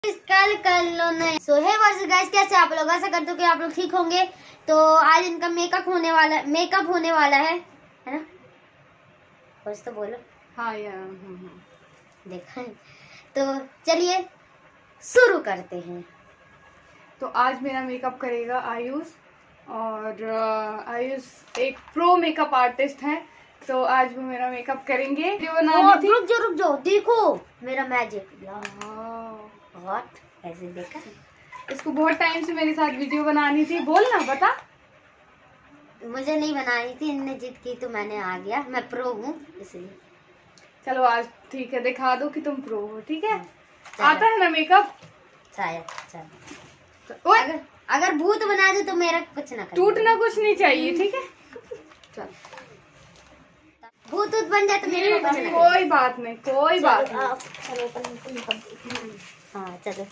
कल कर लो नहीं। सो हे वर्सेस गाइस, कैसे आप लोग? आशा करते हो कि आप लोग ठीक होंगे। तो आज इनका मेकअप होने वाला है ना? बस तो बोलो। हाँ यार। देखा है। तो चलिए शुरू करते हैं। तो आज मेरा मेकअप करेगा आयुष, और आयुष एक प्रो मेकअप आर्टिस्ट है, तो आज वो मेरा मेकअप करेंगे। वीडियो बनानी थी। रुक जाओ, देखो मेरा मैजिक। व्हाट? ऐसे देखा? इसको बहुत टाइम से मेरे साथ वीडियो बनानी थी। बोल ना, बता। मुझे नहीं बनानी थी, इनने जिद की तो मैंने आ गया। मैं प्रो हूँ इसलिए। चलो आज ठीक है, दिखा दो कि तुम प्रो हो। ठीक है, आता है ना मेकअप शायद। चल तो अगर भूत बना दो तो मेरा कुछ ना कर। टूटना कुछ नहीं चाहिए, ठीक है। चल भूत बन जाए तो मेरे को कुछ ना। कोई बात नहीं, कोई बात नहीं। हाँ चलो।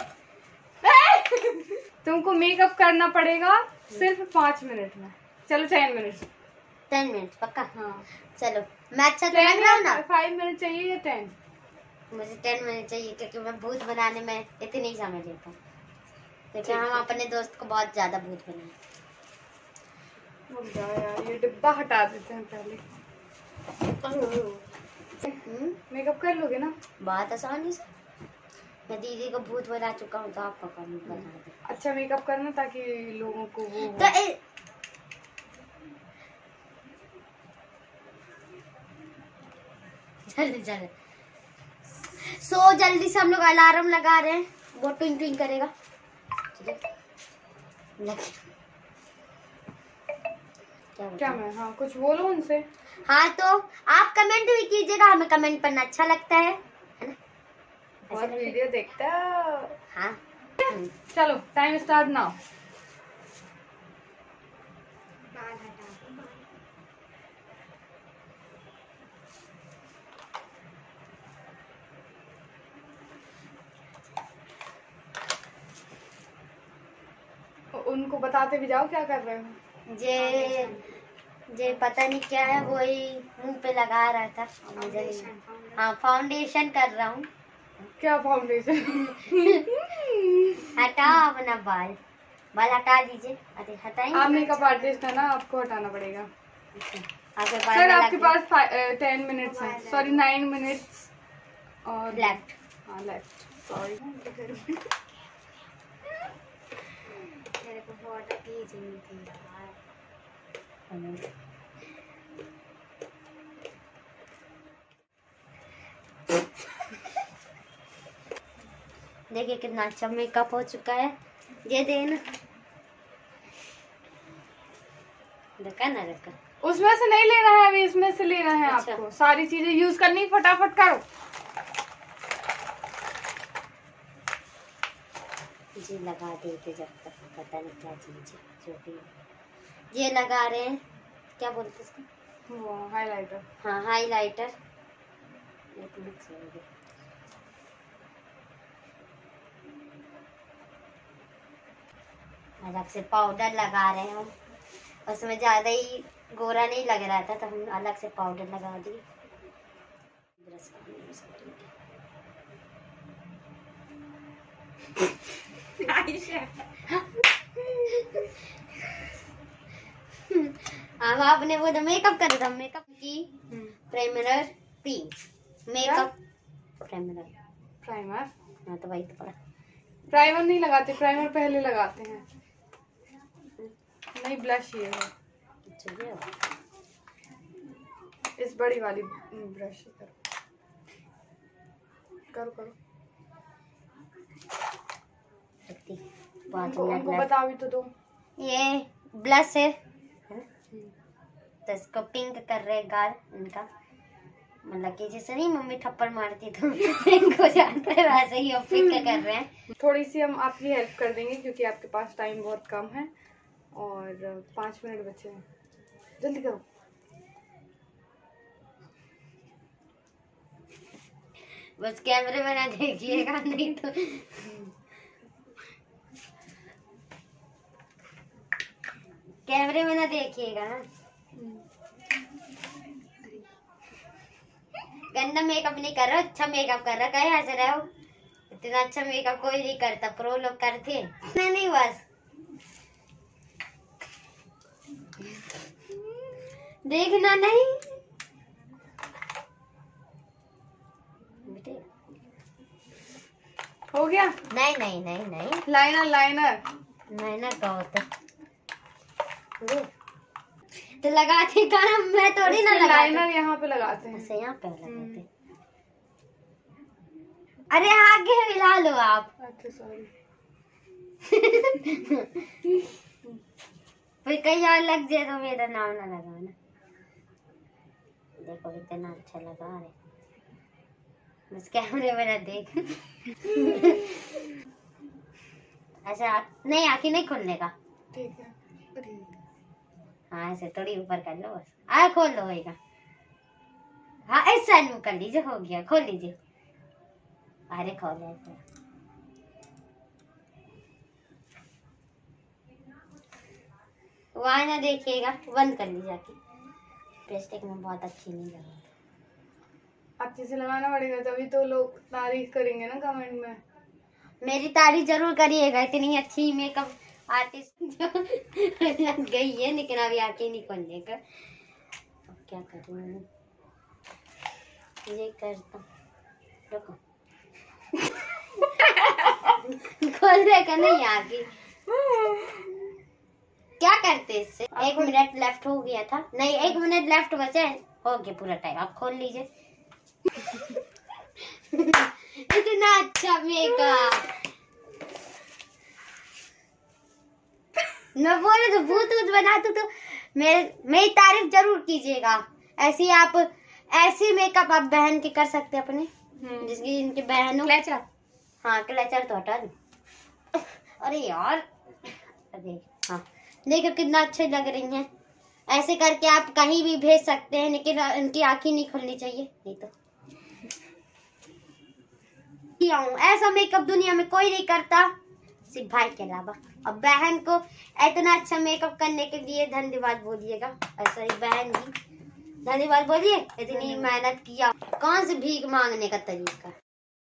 तुमको मेकअप करना पड़ेगा सिर्फ 5 मिनट में। चलो 10 मिनट। 10 मिनट पक्का? हाँ चलो। मैं अच्छा तो लग रहा हूँ ना? 5 मिनट चाहिए या 10? मुझे 10 मिनट चाहिए, क्योंकि मैं भूत बनाने में इतनी समय लेता हूँ। क्योंकि हम अपने दोस्त को बहुत ज्यादा भूत बनाए। यार ये डिब्बा हटा देते हैं पहले। मेकअप कर लोगे ना? बहुत आसानी से। मैं दीदी को भूत बना चुका हूँ, तो आपको कम बना दे। अच्छा मेकअप करना ताकि लोगों को वो तो जल्दी सो जल्दी से हम लोग अलार्म लगा रहे हैं, वो ट्विंग ट्विंग करेगा। क्या मैं हाँ कुछ बोलो उनसे। हाँ तो आप कमेंट भी कीजिएगा, हमें कमेंट पढ़ना अच्छा लगता है ना? और वीडियो देखता। हाँ चलो टाइम स्टार्ट नाउ। उनको बताते भी जाओ क्या कर रहे हो। जे पता नहीं क्या है, वही मुंह पे लगा रहा था। हाँ फाउंडेशन कर रहा हूँ। क्या फाउंडेशन? हटाओ अपना बाल हटा दीजिए। अरे हटाएंगे। आप मेकअप आर्टिस्ट है ना, आपको हटाना पड़ेगा। सर आपके पास 10 मिनट्स हैं, सॉरी 9 मिनट्स और लेफ्ट। हाँ लेफ्ट, सॉरी। मेरे को फोटो खींचनी थी यार। देखिए कितना अच्छा मेकअप हो चुका है। ये देना, देखा ना? देखा? उसमें से नहीं लेना है अभी, इसमें से लेना है। अच्छा। आपको सारी चीजें यूज करनी, फटाफट करो। जी लगा देते जब तक पता नहीं क्या चीज है। जो भी ये लगा रहे हैं, क्या बोलते इसको? वो हाइलाइटर। हाँ हाइलाइटर। अलग से पाउडर लगा रहे हैं हम। उसमें ज्यादा ही गोरा नहीं लग रहा था, तो हम अलग से पाउडर लगा दिए। ब्रश हम आपने वो तो मेकअप कर था, मेकअप की प्राइमर मेकअप प्राइमर। हाँ तो वही तो पड़ा। प्राइमर नहीं लगाते, प्राइमर पहले लगाते हैं। नहीं ब्लश ये है। अच्छा इस बड़ी वाली ब्रश करो करो करो। उनको बता भी तो दो। ये ब्लश है तो इसको पिंक कर रहे गाल इनका। मतलब कि जैसे नहीं मम्मी थप्पड़ मारती तो पिंक हो जाता है, वैसे ही अब पिंक कर रहे हैं। थोड़ी सी हम आपकी हेल्प कर देंगे क्योंकि आपके पास टाइम बहुत कम है और 5 मिनट बचे हैं। जल्दी करो। बस कैमरे में ना देखिएगा, नहीं तो कैमरे में ना देखिएगा ना। गंदा मेकअप नहीं कर रहा, अच्छा मेकअप कर रहा। कहे हंस रहे हो? इतना अच्छा मेकअप कोई नहीं करता, प्रो लोग करते नहीं बस। देखना नहीं बेटे। हो गया? नहीं नहीं नहीं नहीं, लाइनर लाइनर मैंने का होता तो लगाते काम, मैं थोड़ी ना लगाती। लाइनर यहाँ पे लगाते हैं। ऐसे यहाँ पे लगाते। अरे आगे हिला लो आप। अच्छा सॉरी। फिर कहीं और लग जाए तो मेरा नाम ना लगाना। देखो कितना अच्छा लगा रहे, बस कैमरे में ना देख। ऐसा नहीं, आँखें नहीं खोलने का। ठीक है। हाँ ऐसे थोड़ी ऊपर कर लो बस। खोल लो होएगा। हाँ इस साइड में कर लीजिए, हो गया, खोल लीजिए। अरे खोल ऐसे। वहाँ ना देखिएगा, बंद कर लीजिए आके। प्लास्टिक में बहुत अच्छी नहीं लगी। अच्छे से लगाना पड़ेगा तभी तो लोग तारीफ करेंगे ना कमेंट में। मेरी तारीफ जरूर करिएगा, इतनी अच्छी मेकअप आर्टिस्ट जो लग गई है, लेकिन अभी आके नहीं खोलने का। अब क्या करूँ, ये करता रुको। खोलने का नहीं आगे। क्या करते इससे? 1 मिनट लेफ्ट हो गया था, नहीं 1 मिनट लेफ्ट बचे, हो गया पूरा टाइम। आप खोल लीजिए। इतना अच्छा मेकअप। मैं बोले तो भूत बनाते तो मेरी तारीफ जरूर कीजिएगा। ऐसी आप ऐसी मेकअप आप बहन के कर सकते हैं अपने, जिसकी इनके बहनों। क्लचर, हाँ क्लचर तो हटा दो। अरे यार अरे हाँ देखो कितना अच्छे लग रही हैं। ऐसे करके आप कहीं भी भेज सकते हैं, लेकिन इनकी आंखें नहीं खुलनी चाहिए, नहीं तो ऐसा मेकअप दुनिया में कोई नहीं करता सिर्फ भाई के अलावा। अब बहन को इतना अच्छा मेकअप करने के लिए धन्यवाद बोलिएगा। ऐसा ही बहन जी धन्यवाद बोलिए, इतनी मेहनत किया। कौन से भीख मांगने का तरीका।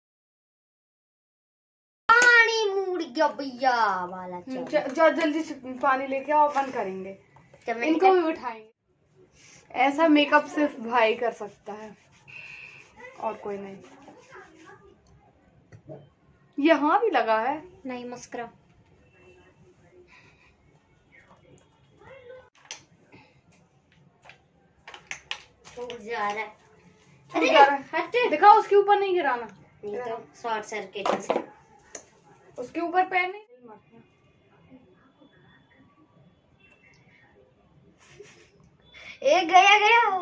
पानी मुड़ गया भैया वाला। जल्दी से पानी लेके आओ, बंद करेंगे, इनको भी उठाएंगे। ऐसा मेकअप सिर्फ भाई कर सकता है और कोई नहीं। यहाँ भी लगा है। नहीं मस्करा। जा रहा है। अरे हट, दिखाओ, उसके ऊपर नहीं गिराना, नहीं तो शॉर्ट सर्किट से उसके ऊपर पैर नहीं। एक गया गया।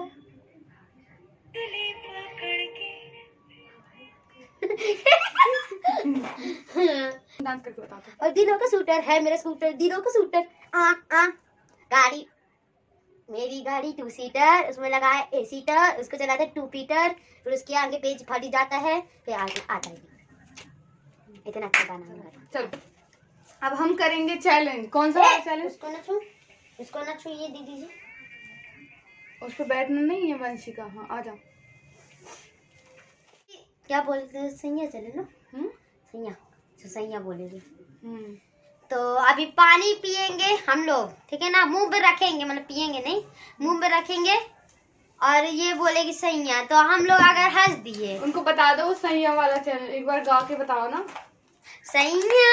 डांस करके बता दो। और दिनों का शूटर है मेरा शूटर, दिनों का शूटर। गाड़ी, मेरी गाड़ी 2 सीटर, उसमें लगा है 1 सीटर, उसको चलाते 2 पीटर, फिर उसके आगे पेज फट जाता है, फिर आगे आता है। इतना अच्छा गाना है। चलो अब हम करेंगे चैलेंज। कौन सा चैलेंज? उसको ना छू, इसको ना छू, ये दीदी जी। उस पे बैठना नहीं है वंशिका। हाँ आ जाओ। क्या बोलते हैं, सैया चले ना। सैया, तो सैया बोलेगी। तो अभी पानी पियेंगे हम लोग, ठीक है ना। मुंह पे रखेंगे, मतलब पियेंगे नहीं, मुंह पे रखेंगे। और ये बोलेगी सैया, तो हम लोग अगर हंस दिए, उनको बता दो सैया वाला चैलेंज एक बार गा के बताओ ना। सैया,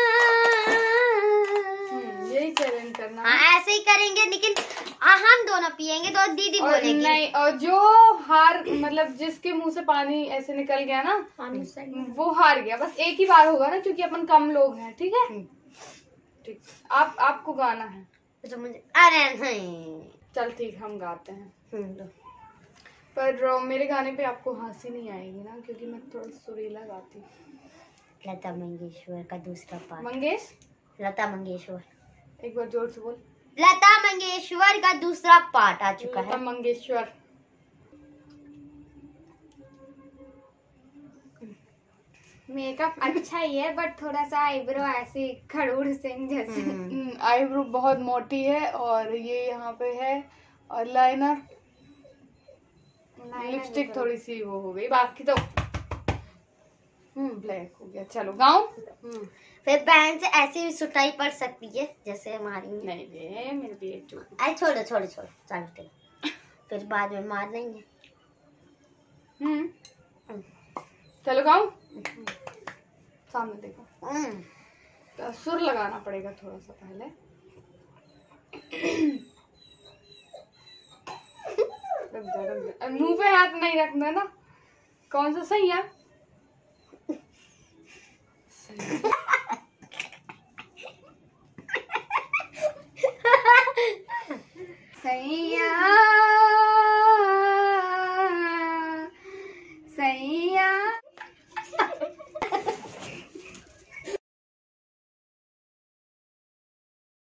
यही चैलेंज करना। हाँ ऐसे ही करेंगे, लेकिन हम दोनों पियेंगे तो दीदी बोलेगी नहीं। और जो हार, मतलब जिसके मुंह से पानी ऐसे निकल गया ना, वो हार गया। बस एक ही बार होगा ना, क्योंकि अपन कम लोग हैं। ठीक है, ठीक। आपको गाना है तो मुझे, अरे नहीं चल ठीक, हम गाते हैं। पर मेरे गाने पे आपको हंसी नहीं आएगी ना, क्योंकि मैं थोड़ा सुरीला गाती हूँ। लता मंगेशकर का दूसरा पार्ट। लता मंगेशकर, एक बार जोर से बोल। लता मंगेशकर का दूसरा पार्ट आ चुका है। लता मंगेशकर। मेकअप अच्छा ही है, बट थोड़ा सा आईब्रो ऐसी खड़ूर सिंह जैसे। आईब्रो बहुत मोटी है, और ये यहाँ पे है, और लाइनर लिपस्टिक थोड़ी सी वो हो गई, बाकी तो ब्लैक हो गया। चलो गाओ। फिर बहन से ऐसी भी सुटाई पड़ सकती है जैसे हमारी। नहीं रे मेरे बेटू। अरे छोड़ो छोड़ो छोड़ो, चलते फिर बाद में मार लेंगे। चलो गाओ। सामने देखो। तो सुर लगाना पड़ेगा थोड़ा सा पहले। रुक जा। मुंह पे हाथ नहीं रखना ना। कौन सा सही है? सैया